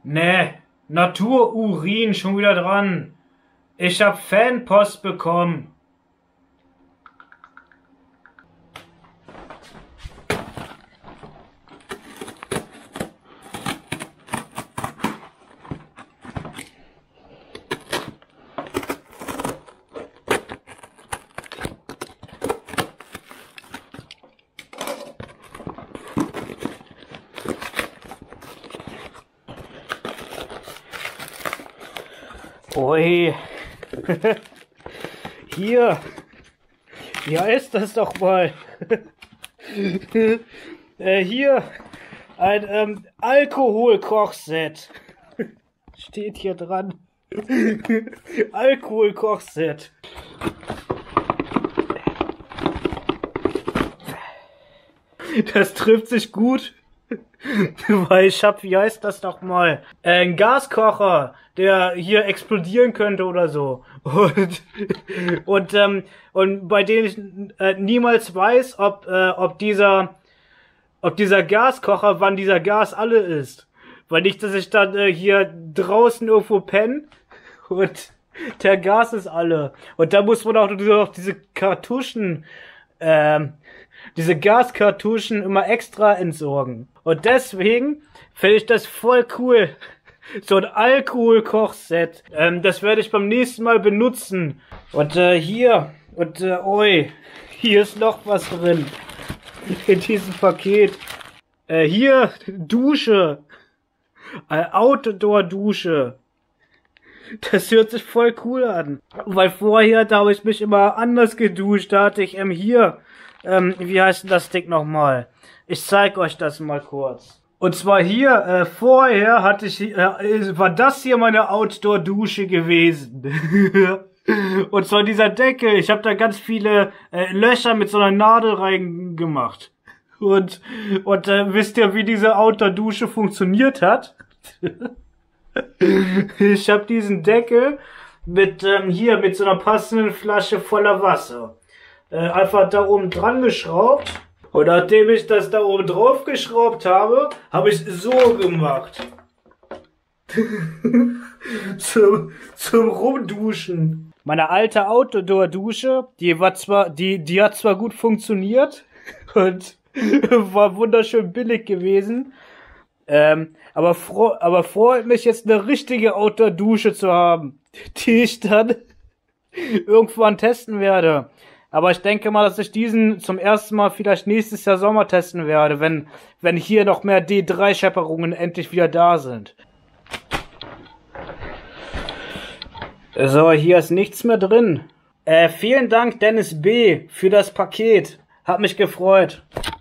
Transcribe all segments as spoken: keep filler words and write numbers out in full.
Nee, Natururin schon wieder dran. Ich hab Fanpost bekommen. Ui. Hier. Ja, ist das doch mal. äh, hier. Ein ähm, Alkoholkochset. Steht hier dran. Alkoholkochset. Das trifft sich gut. Weil ich hab, wie heißt das doch mal? Äh, ein Gaskocher, der hier explodieren könnte oder so. Und, und, ähm, und bei dem ich äh, niemals weiß, ob, äh, ob dieser, ob dieser Gaskocher, wann dieser Gas alle ist. Weil nicht, dass ich dann äh, hier draußen irgendwo penne und der Gas ist alle. Und da muss man auch noch diese Kartuschen, ähm, diese Gaskartuschen immer extra entsorgen. Und deswegen finde ich das voll cool. So ein Alkoholkochset. Ähm, das werde ich beim nächsten Mal benutzen. Und äh, hier. Und äh, oi. Hier ist noch was drin. In diesem Paket. Äh, hier. Dusche. Eine Outdoor-Dusche. Das hört sich voll cool an. Weil vorher, da habe ich mich immer anders geduscht. Da hatte ich ähm, hier. Ähm, wie heißt denn das Ding nochmal? Ich zeig euch das mal kurz. Und zwar hier, äh, vorher hatte ich, äh, war das hier meine Outdoor-Dusche gewesen. Und zwar dieser Deckel. Ich habe da ganz viele äh, Löcher mit so einer Nadel reingemacht. Und, und äh, wisst ihr, wie diese Outdoor-Dusche funktioniert hat? Ich habe diesen Deckel mit, ähm, hier, mit so einer passenden Flasche voller Wasser. Äh, einfach da oben dran geschraubt. Und nachdem ich das da oben drauf geschraubt habe, habe ich so gemacht. zum, zum Rumduschen. Meine alte Outdoor-Dusche, die war zwar, die, die hat zwar gut funktioniert und war wunderschön billig gewesen. Ähm, aber froh, aber freut mich jetzt eine richtige Outdoor-Dusche zu haben, die ich dann irgendwann testen werde. Aber ich denke mal, dass ich diesen zum ersten Mal vielleicht nächstes Jahr Sommer testen werde, wenn, wenn hier noch mehr D drei Schepperungen endlich wieder da sind. So, hier ist nichts mehr drin. Äh, vielen Dank, Dennis B., für das Paket. Hat mich gefreut.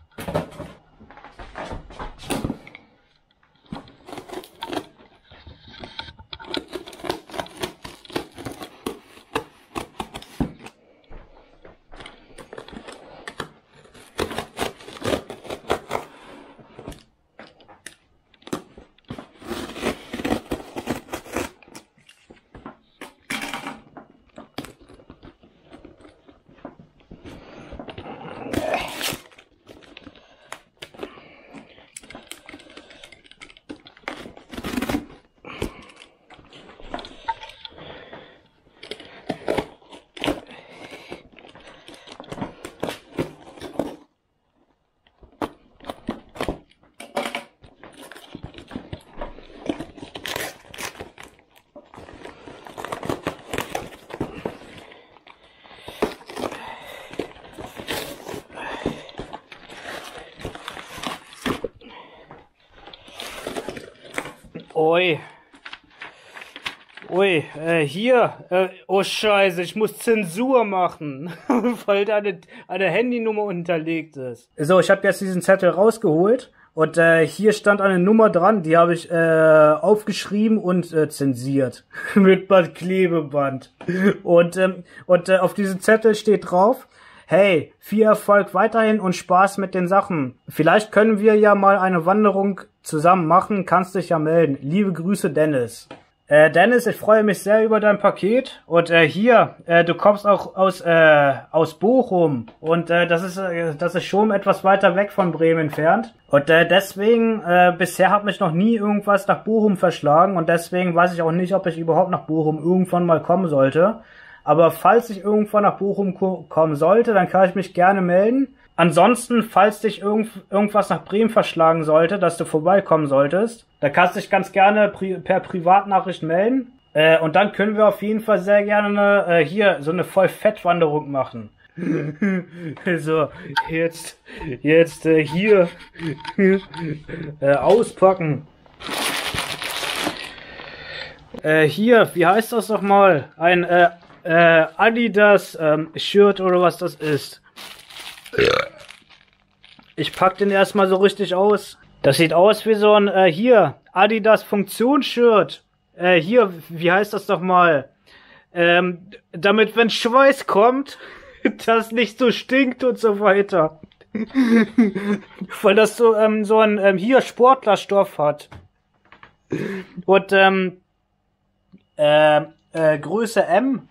Ui. Ui, äh, hier. Äh, oh Scheiße, ich muss Zensur machen, weil da eine, eine Handynummer unterlegt ist. So, ich habe jetzt diesen Zettel rausgeholt und äh, hier stand eine Nummer dran, die habe ich äh, aufgeschrieben und äh, zensiert. Mit Klebeband. Und, ähm, und äh, auf diesem Zettel steht drauf: Hey, viel Erfolg weiterhin und Spaß mit den Sachen. Vielleicht können wir ja mal eine Wanderung zusammen machen, kannst dich ja melden. Liebe Grüße, Dennis. Äh, Dennis, ich freue mich sehr über dein Paket. Und äh, hier, äh, du kommst auch aus äh, aus Bochum. Und äh, das ist äh, das ist schon etwas weiter weg von Bremen entfernt. Und äh, deswegen, äh, bisher hat mich noch nie irgendwas nach Bochum verschlagen. Und deswegen weiß ich auch nicht, ob ich überhaupt nach Bochum irgendwann mal kommen sollte. Aber falls ich irgendwann nach Bochum ko kommen sollte, dann kann ich mich gerne melden. Ansonsten, falls dich irgend, irgendwas nach Bremen verschlagen sollte, dass du vorbeikommen solltest, da kannst du dich ganz gerne pri per Privatnachricht melden. Äh, und dann können wir auf jeden Fall sehr gerne eine, äh, hier so eine Vollfettwanderung machen. So, jetzt, jetzt äh, hier äh, auspacken. Äh, hier, wie heißt das noch mal? Ein äh, äh, Adidas ähm, Shirt oder was das ist. Ich pack den erstmal so richtig aus. Das sieht aus wie so ein, äh, hier, Adidas Funktionsshirt. Äh, hier, wie heißt das doch mal? Ähm, damit, wenn Schweiß kommt, das nicht so stinkt und so weiter. Weil das so, ähm, so ein, ähm, hier, Sportlerstoff hat. Und, ähm, äh, äh, Größe M.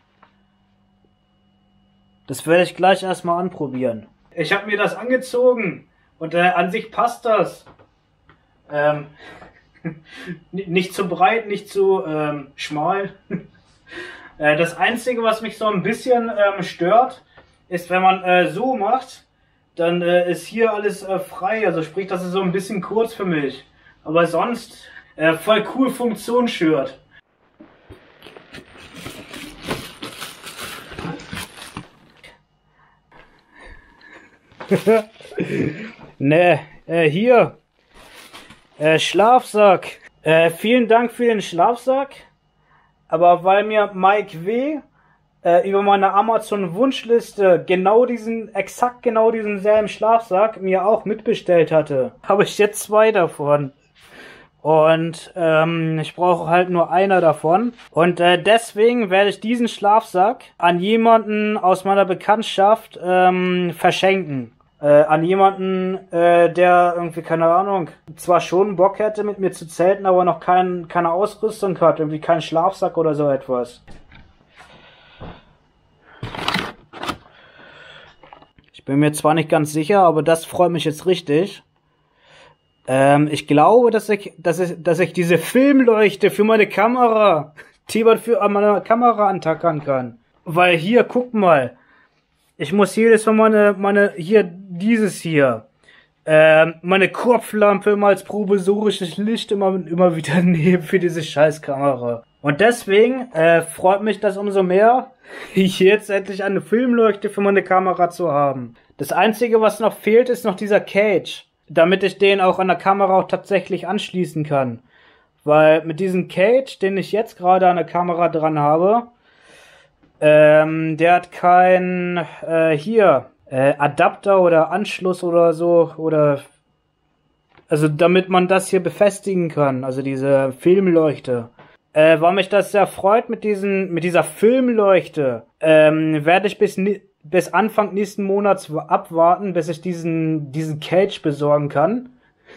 Das werde ich gleich erstmal anprobieren. Ich habe mir das angezogen und äh, an sich passt das. Ähm, nicht zu breit, nicht zu ähm, schmal. äh, das Einzige, was mich so ein bisschen ähm, stört, ist, wenn man äh, so macht, dann äh, ist hier alles äh, frei. Also sprich, das ist so ein bisschen kurz für mich. Aber sonst äh, voll cool Funktionsshirt. Ne, äh, hier. Äh, Schlafsack. Äh, vielen Dank für den Schlafsack. Aber weil mir Mike W. Äh, über meine Amazon-Wunschliste genau diesen, exakt genau diesen selben Schlafsack mir auch mitbestellt hatte, habe ich jetzt zwei davon. Und ähm, ich brauche halt nur einer davon. Und äh, deswegen werde ich diesen Schlafsack an jemanden aus meiner Bekanntschaft ähm, verschenken. Äh, an jemanden, äh, der irgendwie, keine Ahnung, zwar schon Bock hätte mit mir zu zelten, aber noch kein, keine Ausrüstung hat, irgendwie keinen Schlafsack oder so etwas. Ich bin mir zwar nicht ganz sicher, aber das freut mich jetzt richtig. Ähm, ich glaube, dass ich, dass ich, dass ich diese Filmleuchte für meine Kamera, die man für an meiner Kamera antackern kann. Weil hier, guck mal, ich muss jedes Mal meine, meine, hier, dieses hier, ähm, meine Kopflampe immer als provisorisches Licht immer, immer wieder nehmen für diese Scheißkamera. Und deswegen, äh, freut mich das umso mehr, jetzt endlich eine Filmleuchte für meine Kamera zu haben. Das Einzige, was noch fehlt, ist noch dieser Cage, damit ich den auch an der Kamera auch tatsächlich anschließen kann. Weil mit diesem Cage, den ich jetzt gerade an der Kamera dran habe, ähm, der hat kein, äh, hier, äh, Adapter oder Anschluss oder so, oder, also damit man das hier befestigen kann, also diese Filmleuchte. Äh, weil mich das sehr freut mit diesen, mit dieser Filmleuchte, ähm, werde ich bis, bis Anfang nächsten Monats abwarten, bis ich diesen, diesen Cage besorgen kann.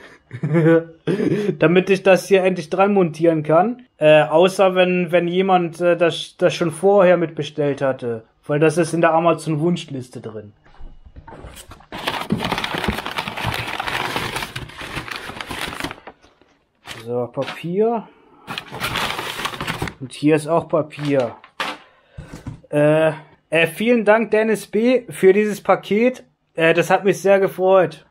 Damit ich das hier endlich dran montieren kann. Äh, außer wenn, wenn jemand äh, das, das schon vorher mitbestellt hatte. Weil das ist in der Amazon-Wunschliste drin. So, Papier. Und hier ist auch Papier. Äh, äh, vielen Dank, Dennis B., für dieses Paket. Äh, das hat mich sehr gefreut.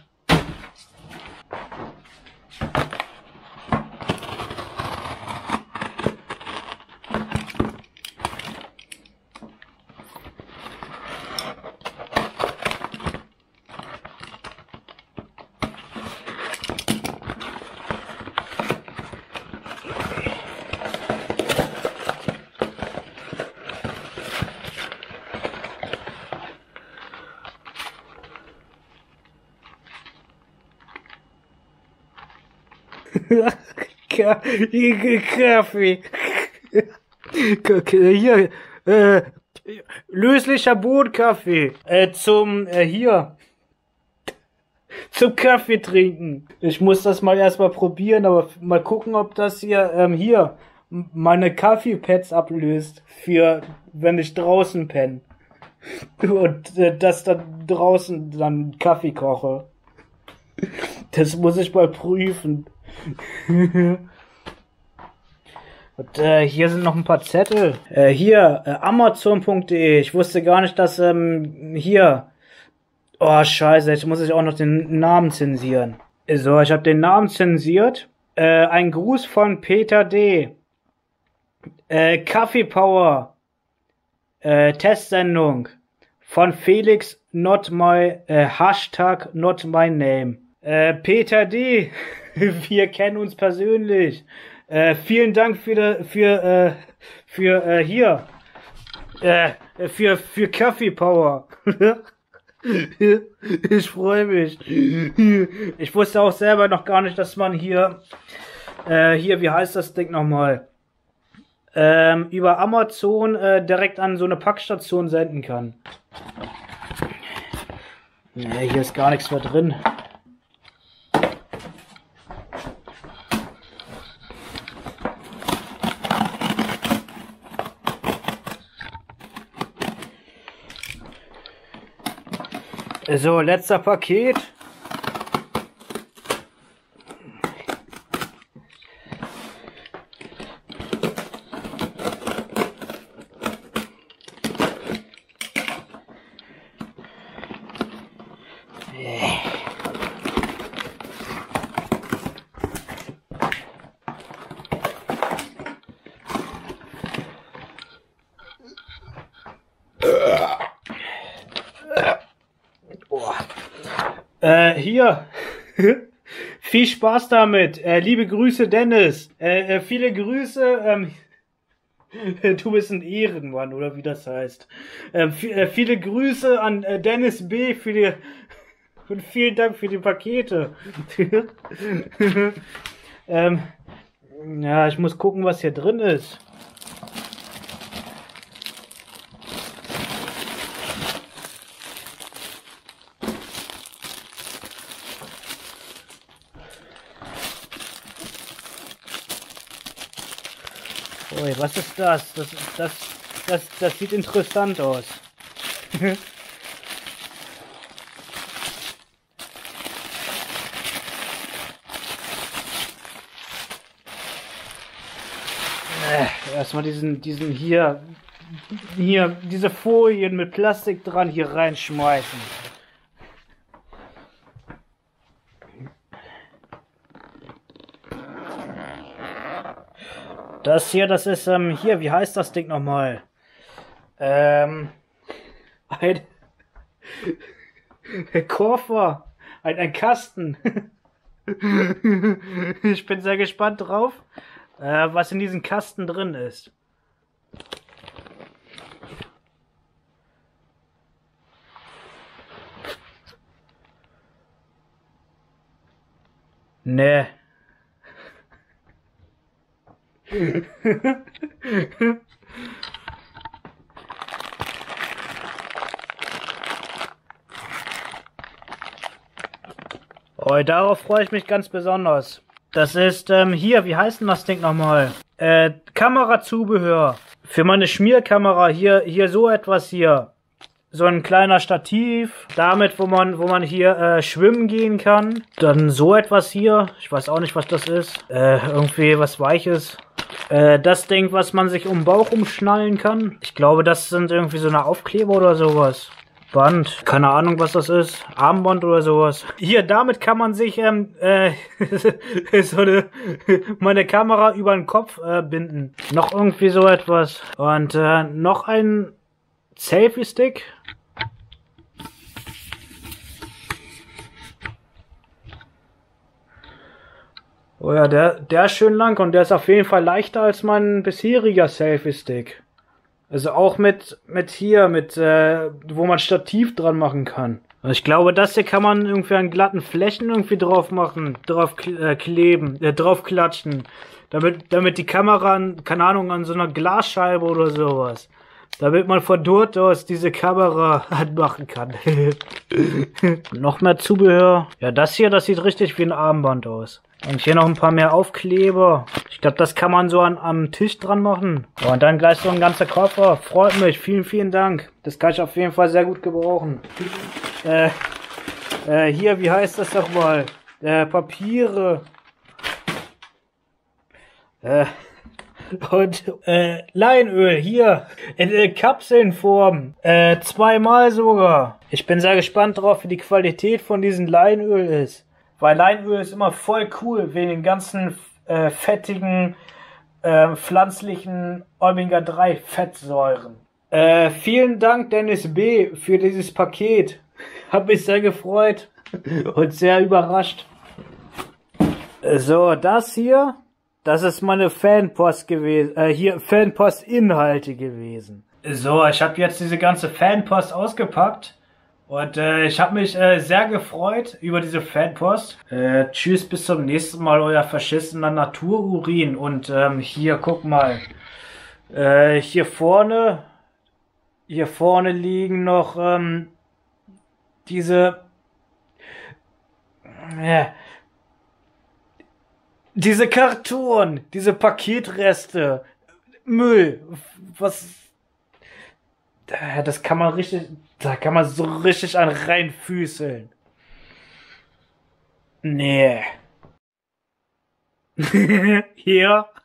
Kaffee. Hier, äh, löslicher Bohnenkaffee. Äh, zum, äh, hier. Zum Kaffee trinken. Ich muss das mal erstmal probieren, aber mal gucken, ob das hier, ähm, hier. meine Kaffeepads ablöst für, wenn ich draußen penne. Und äh, das dann draußen dann Kaffee koche. Das muss ich mal prüfen. Und äh, hier sind noch ein paar Zettel. Äh, hier, äh, Amazon punkt de. Ich wusste gar nicht, dass ähm, hier... Oh, scheiße, jetzt muss ich auch noch den Namen zensieren. So, ich habe den Namen zensiert. Äh, ein Gruß von Peter D. Äh, Kaffee Power. Äh, Testsendung. Von Felix, not my, äh, Hashtag not my name. Äh, Peter D. Wir kennen uns persönlich. Äh, vielen Dank für, de, für, äh, für, äh, hier. Äh, für, für Kaffee Power. Ich freue mich. Ich wusste auch selber noch gar nicht, dass man hier, äh, hier, wie heißt das Ding nochmal, ähm, über Amazon äh, direkt an so eine Packstation senden kann. Ne, hier ist gar nichts mehr drin. So, letzter Paket. Äh, hier. Viel Spaß damit. Äh, liebe Grüße, Dennis. Äh, äh, viele Grüße. Ähm, du bist ein Ehrenmann, oder wie das heißt. Äh, äh, viele Grüße an äh, Dennis B. für die, und vielen Dank für die Pakete. ähm, ja, ich muss gucken, was hier drin ist. Ui, was ist das? Das, das, das, das sieht interessant aus. äh, erstmal diesen, diesen hier, hier, diese Folien mit Plastik dran hier reinschmeißen. Das hier, das ist, ähm, hier, wie heißt das Ding nochmal? Ähm, ein, ein Koffer, ein, ein Kasten. Ich bin sehr gespannt drauf, äh, was in diesem Kasten drin ist. Nee. Oh, darauf freue ich mich ganz besonders. Das ist, ähm, hier, wie heißt denn das Ding nochmal? Äh, Kamerazubehör. Für meine Schmierkamera, hier, hier so etwas hier. So ein kleiner Stativ, damit, wo man, wo man hier äh, schwimmen gehen kann. Dann so etwas hier, ich weiß auch nicht, was das ist. Äh, irgendwie was Weiches. Äh, das Ding, was man sich um den Bauch umschnallen kann. Ich glaube, das sind irgendwie so eine Aufkleber oder sowas. Band, keine Ahnung, was das ist. Armband oder sowas. Hier, damit kann man sich ähm, äh, so eine, meine Kamera über den Kopf äh, binden. Noch irgendwie so etwas. Und äh, noch ein Selfie-Stick. Oh ja, der, der ist schön lang und der ist auf jeden Fall leichter als mein bisheriger Selfie-Stick. Also auch mit, mit hier, mit, äh, wo man Stativ dran machen kann. Also ich glaube, das hier kann man irgendwie an glatten Flächen irgendwie drauf machen, drauf äh, kleben, äh, drauf klatschen. Damit, damit die Kamera, keine Ahnung, an so einer Glasscheibe oder sowas. Damit man von dort aus diese Kamera anmachen kann. Noch mehr Zubehör. Ja, das hier, das sieht richtig wie ein Armband aus. Und hier noch ein paar mehr Aufkleber. Ich glaube, das kann man so an, am Tisch dran machen. Und dann gleich so ein ganzer Koffer. Freut mich. Vielen, vielen Dank. Das kann ich auf jeden Fall sehr gut gebrauchen. Äh, äh, hier, wie heißt das doch mal? Äh, Papiere. Äh, und äh, Leinöl, hier. In äh, Kapselnform. Äh, zweimal sogar. Ich bin sehr gespannt drauf, wie die Qualität von diesem Leinöl ist. Weil Leinöl ist immer voll cool, wegen den ganzen äh, fettigen, äh, pflanzlichen Omega drei Fettsäuren. Äh, vielen Dank, Dennis B., für dieses Paket. Hab mich sehr gefreut und sehr überrascht. So, das hier, das ist meine Fanpost gewesen, äh, hier Fanpost-Inhalte gewesen. So, ich habe jetzt diese ganze Fanpost ausgepackt. Und äh, ich habe mich äh, sehr gefreut über diese Fanpost. Äh, tschüss, bis zum nächsten Mal, euer verschissener Natururin. Und ähm, hier, guck mal. Äh, hier vorne, hier vorne liegen noch ähm, diese, äh, diese Karton, diese Paketreste, Müll. Was? Das kann man richtig, da kann man so richtig an reinfüßeln. Nee. Hier.